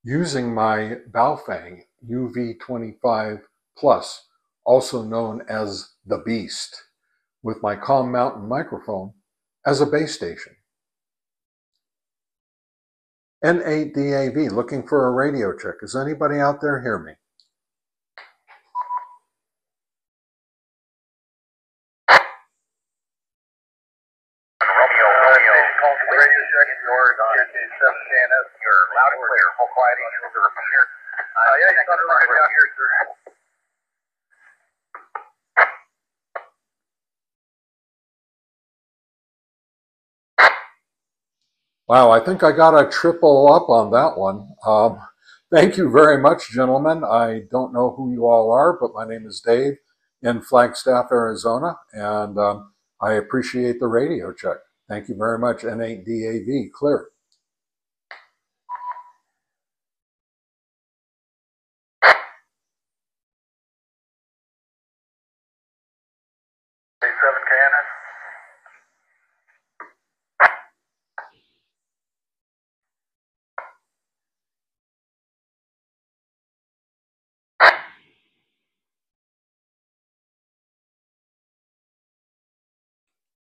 using my Baofeng UV-25 Plus, also known as the Beast, with my Commountain microphone as a base station. N8DAV, looking for a radio check. Does anybody out there hear me? Radio check, yours on 7KNS. You're loud and clear. Full quiet, equal to repeater. Yeah, you sound really good down here, sir. Wow, I think I got a triple up on that one. Thank you very much, gentlemen. I don't know who you all are, but my name is Dave in Flagstaff, Arizona, and I appreciate the radio check. Thank you very much. N8DAV, clear. Hey, 7KNS.